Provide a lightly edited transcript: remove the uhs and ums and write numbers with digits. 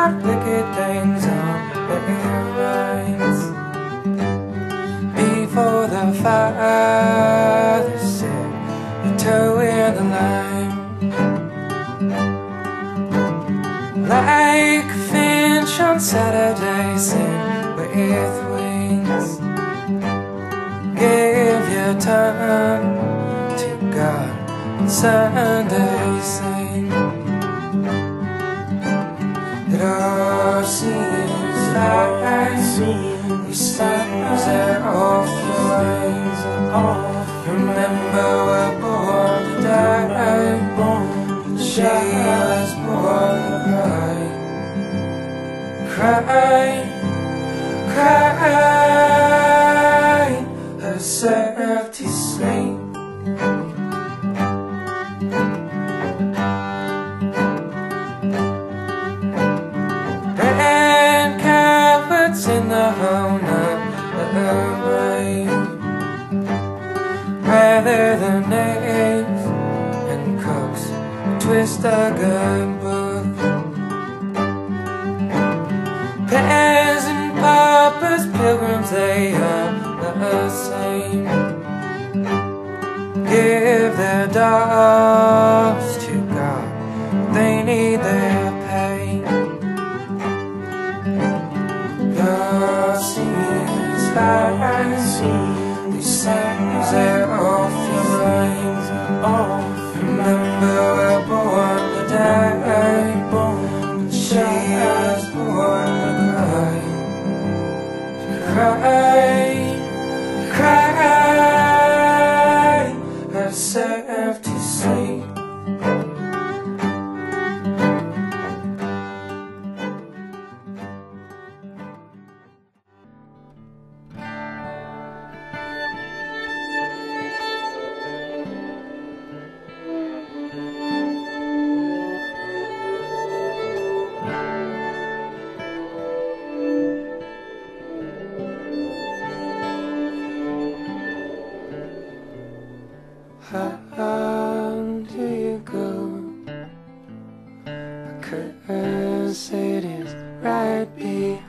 about wicked things on their minds. Before the Father said, "You toe in the line." Like a finch on Saturday, sing with wings. Give your time to God on Sunday, sing. It all seems like we stars are off your minds. Remember we're born to die, she was born to cry. Cry, cry herself to sleep. And cowards in the home of the brave, rather than knaves and cooks twist a good book. Peasant paupers, pilgrims, they are the same. Give their dollars to God, they need their pay. Your seems like these things are off your minds. Remember we're born to die, she was born to cry. Cry, cry herself to sleep. How do you go? 'Cause it is right behind